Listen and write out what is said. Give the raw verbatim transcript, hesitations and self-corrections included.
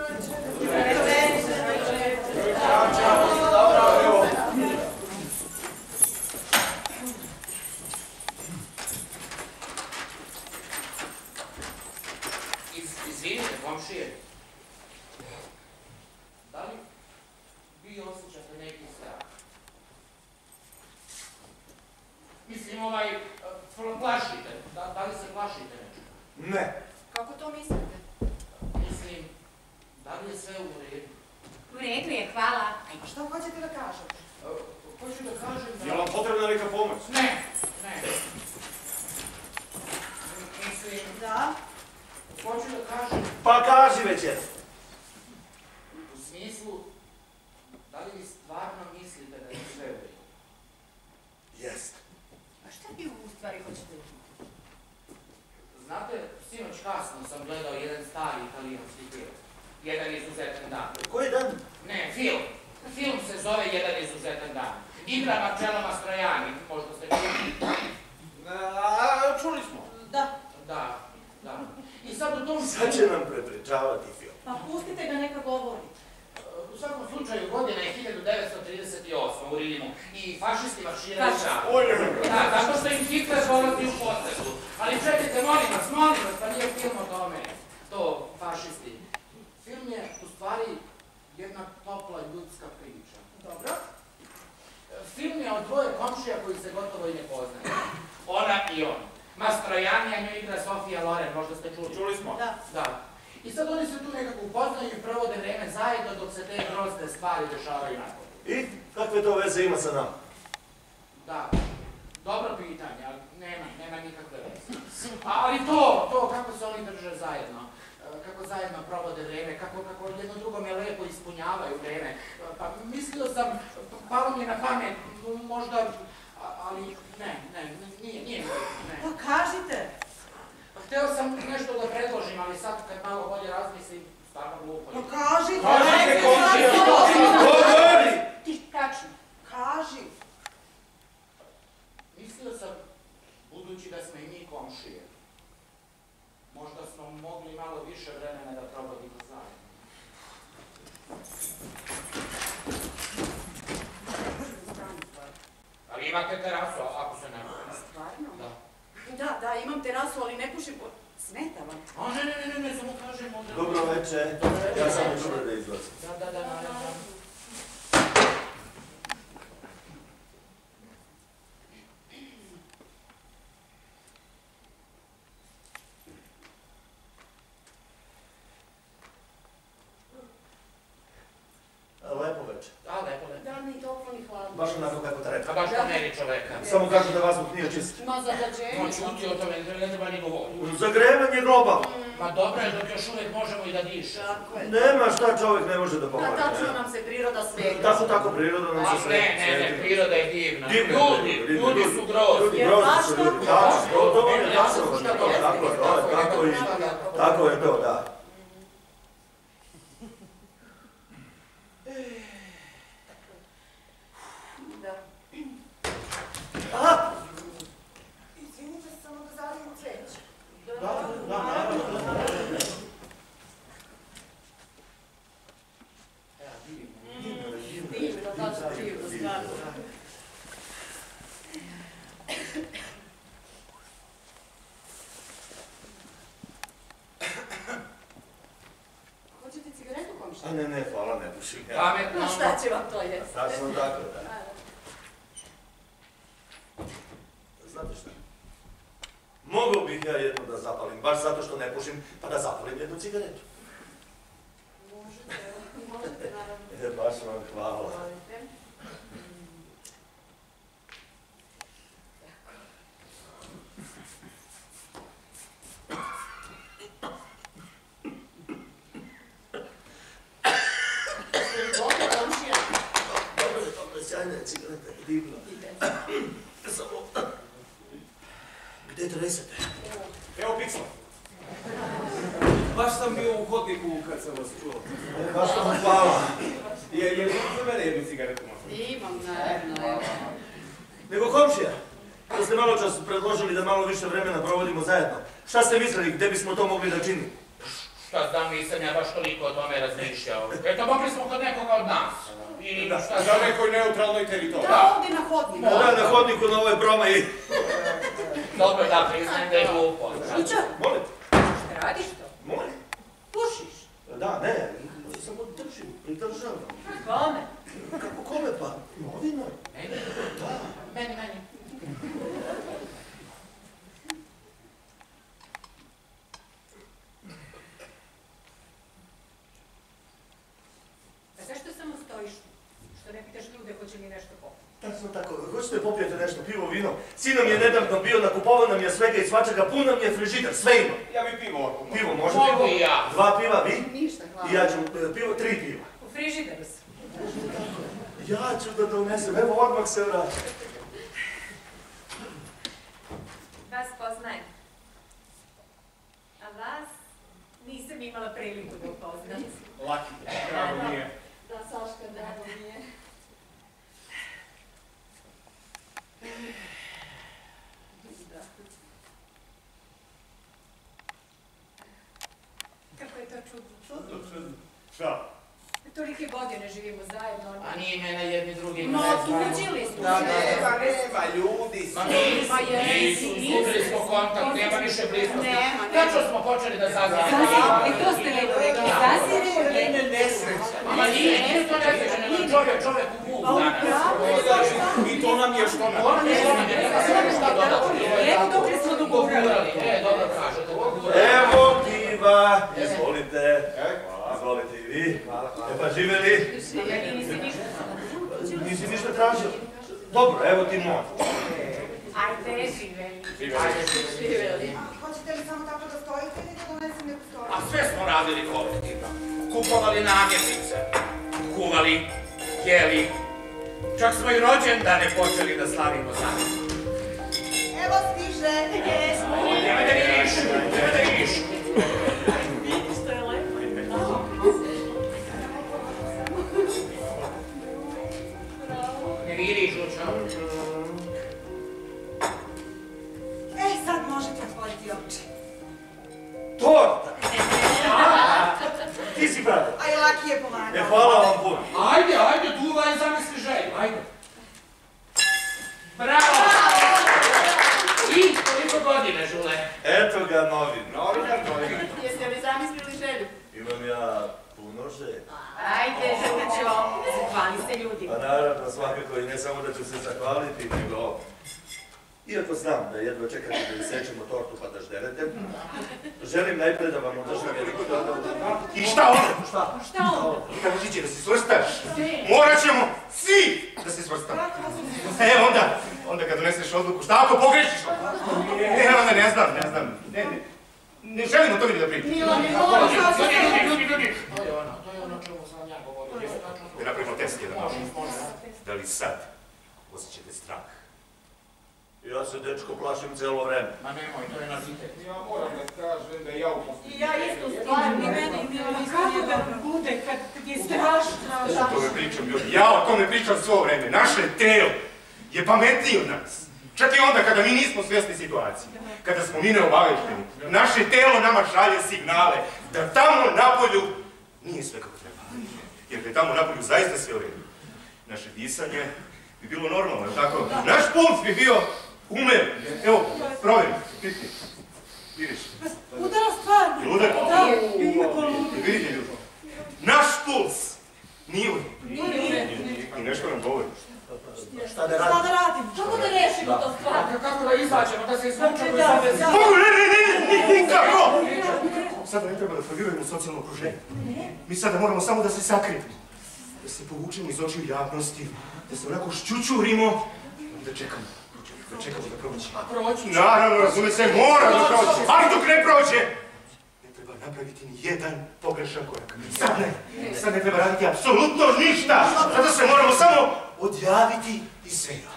Izvinite, komšije. Da li vi osjećate neki strah? Mislim, ovaj, plašite. Da li se plašite nečega? Ne. Kako to mislite? Mislim, da li je sve u redu? U redu je, hvala. A što hoćete da kažete? Hoću da kažem da... Je li vam potrebna neka pomoć? Ne, ne. Mislim... Da? Hoću da kažem... Pa kaži već je. U smislu, da li vi stvarno mislite da je sve u redu? Jest. A šta vi u stvari hoćete? Znate, sinoć kasno sam gledao jedan stari italijanski film. Jedan izuzetan dan. Koji dan? Ne, film. Film se zove Jedan izuzetan dan. Igra Marcello Mastroianni, možda ste čuli. A, čuli smo. Da. Da, da. I sad u tom... Sad će nam prepričavati film. Pa pustite ga neka govori. U svakom slučaju, godina je hiljadu devetsto trideset osma u Rimu i fašisti marširaju šalu. Oj, Da, zato što im Hitler dolazi u posetu. Ali čekajte, molim vas, molim vas, pa nije film o tome. To, fašisti. Film je, u stvari, jedna topla ljudska priča. Dobro. Film je o dvoje komšija koji se gotovo i ne poznaju. Ona i on. Mastroianni, a nju igra Sofia Loren, možda ste čuli. Čuli smo. Da. Da. I sad oni se tu nekako upoznaju i provode vreme zajedno dok se te grozne stvari dešavaju nakon. I kakve to veze ima sa nama? Da. Dobro pitanje, ali nema, nema nikakve veze. Ali to, to kako se oni drže zajedno, kako zajedno provode vreme, kako, kako jedno drugome lepo ispunjavaju vreme. Pa mislio sam, palo mi je na pamet, možda, ali ne, ne, nije, nije, ne. Pa kažite. Pa hteo sam nešto da predložim, ali sad kad malo bolje razmislim, stvarno glupo. Pa kažite. Kažite, komšija, govori! Ti tačno. Kaži. Mislio sam, budući da smo i mi komšije, možda smo mogli malo više vremena da provodimo zajedno. Ali imate terasu, ako se ne može. Stvarno? Da. Da, da, imam terasu, ali ne pušim. Smeta vam? A ne, ne, ne, ne, ne, samo kažem onda... Dobro večer. Ja sam i dobro da izlazim. Da, da, da, naravno. Lepo večer. Da, lepo, lepo. Da, ni toplo, ni hladno. Baš onako kako treba. A baš to meri čoveka. Samo kažu da vazduh nije čist. Ma zagađenje. No, čuti o tome, ne treba ni govoriti. Zagrevanje globalno. Ma dobro je dok još uvijek možemo i da dišemo. Tako je. Nema šta čovjek ne može da Da, pokvari. tačno nam se priroda svega. Tako, tako, priroda nam se A sve... ne, ne, ne, priroda je divna. Divna, Ljudi, divna, ljudi divna. su grozni. Ljudi, Jer grozni baš su tako. ljudi. Tako, to, to vam je Ne, ne, tako. ne, ne, Tako, ne, tako, ne, tako, ne, tako i... ne, Tako je to, da. Da. Aha! Izvinite, samo da zalijem cveće. Da, da, naravno, naravno. Ja, divno. Divno, divno. Divno, baš divno, stvarno. Hoćete cigaretu, komšija? A ne, ne, hvala, ne pušim ja. Pametno. No šta će vam to jesti? Tačno tako, da. Znate šta? Mogao bih ja jednu da zapalim, baš zato što ne pušim, pa da zapalim jednu cigaretu. Možete, možete naravno. E, baš vam hvala. Izvolite. Dobro, komšija. Dobro je, dobro je, sjajna je cigareta, divno. Samo... Gde tresete? Evo picla. Baš sam bio u hodniku kad sam vas čuo. E, baš vam hvala. Je, je li za mene jednu cigaretu možda? Imam, naravno, evo. Nego komšija, da ste malo čas predložili da malo više vremena provodimo zajedno. Šta ste mislili, gde bismo to mogli da činimo? Šta znam, nisam ja baš toliko o tome razmišljao. Eto, mogli smo kod nekoga od nas. I šta Za znam... nekoj neutralnoj teritoriji. Da, ovdje na hodniku. Da, na hodniku na ovoj promaji. Dobro, da, priznajem da je glupo. Šuća, Molim, šta radiš to? molim. Pušiš? Da, ne, samo držim, pridržavam. Kome? Kako kome pa? Novinoj. Meni? Da. Meni, meni. A zašto samo stojiš? Što ne pitaš ljude hoće li nešto popiti? Tačno tako, hoćete popijete nešto, pivo, vino? Sin nam je nedavno bio, nakupovao nam je svega i svačega, pun nam je frižider, sve ima. Ja bi pivo ako mogu. Pivo, može Mogu pivo? i ja. Dva piva, vi? Ništa, hvala. I ja ću, e, pivo, tri piva. U frižideru su. Ja ću da donesem, evo odmah se vratim. Vas poznajem. A vas nisam imala priliku da upoznam. Laki, drago mi je. Da, Saška, drago mi je. Kako je to čudno. Čudno, čudno. Šta? Tolike godine živimo zajedno. A nije mene jedni drugi ne No, znamo. tuđili smo. Da, da, Nema, da. nema, ljudi su. Ma nisu, Ma jesi, nisu, nisu. izgubili smo kontakt, nema više bliskosti. Nema, nema. Tačno smo počeli da zaziramo. Zaziramo, i to ste lepo rekli. Zaziramo, Ne, ne, nesreća. Ma nije, nije to nesreće, nego čovjek, čovjek u Bog Pa u danas. pravu. I to nam je što nam. Ono je ono, nema se ono šta dodati. Evo dok smo dogurali. Dogurali, e, dobro kažete, dogurali. Evo piva, izvolite. Izvolite i vi. E pa živeli? Ja nisi ništa. Nisi ništa tražio? Dobro, evo ti moj. Ajde, živeli. Ajde, živeli. Hoćete li samo tako da stojite ili da donesem neku stolicu? A sve smo radili kolektivno. Kupovali namirnice, kuvali, jeli. Čak smo i rođendane počeli da slavimo zajedno. Evo stiže. Nema da vidiš, nema da vidiš. Vidiš, to je lepo. Ne vidiš, Lučo. E, sad možete otvoriti oči. Torta! Ti si brate. A i Laki je E, pomagao. hvala vam puno. Ajde, ajde, duvaj i zamisli želju, ajde. Bravo! I koliko godine, Žule? Eto ga novin. Novinar, novinar. Jeste li zamislili želju? Imam ja puno želja. Ajde, Žučo. Zahvali se ljudi. Pa naravno, svakako i ne samo da ću se zahvaliti, nego... Iako znam da jedva čekate da isečemo tortu pa da žderete, želim najpre da vam održam veliku dobu. I šta onda? Šta? Šta on? Kako ti će da se svrstaš? Morat ćemo svi da se svrstamo. E onda, onda kad doneseš odluku, šta ako pogrešiš? Ne, onda ne znam, ne znam. Ne, ne, ne želim o tome ni da pričam. Milo, Milo, Ljudi, ljudi, ljudi. To je ono, to je ono čemu sam vam ja govorio. Da napravimo test jedan. Da li sad osjećate strah? Ja se, dečko, plašim celo vreme. Ma nemoj, to je novitet. Ja moram da kažem da ja u posljednju... I ja isto stvarno, ni meni, ni Milo, kako da bude kad je strašno. O tome pričam, ljudi. Ja o tome pričam svo vreme. Naše telo je pametnije od nas. Čak i onda kada mi nismo svjesni situacije. Kada smo mi neobavešteni. Naše telo nama šalje signale da tamo napolju nije sve kako treba. Jer da je tamo napolju zaista sve u redu. Naše disanje bi bilo normalno, tako? Naš puls bi bio umer. Evo, provjeri, piti. Vidiš? Udara stvarno. Jel udar? Da, jako ludo. I vidite ljudi, naš puls nije u i nešto nam govori. Šta da Šta radim? da radimo? Kako da rešimo to stvarno? Kako da izađemo, da se izvučemo iz Da, ove da. Mogu, ne, ne, ne, ne, nikako! Sada ne treba da provjerujemo socijalno okruženje. Mi sada moramo samo da se sakrijemo. Da se povučemo iz očiju javnosti, da se onako šćućurimo i da čekamo. Da čekamo da prođe. A proći će. Naravno, razume se, mora da prođe, ali dok ne prođe, ne treba napraviti ni jedan pogrešan korak. Sad ne, sad ne treba raditi apsolutno ništa, zato se moramo samo odjaviti iz svega.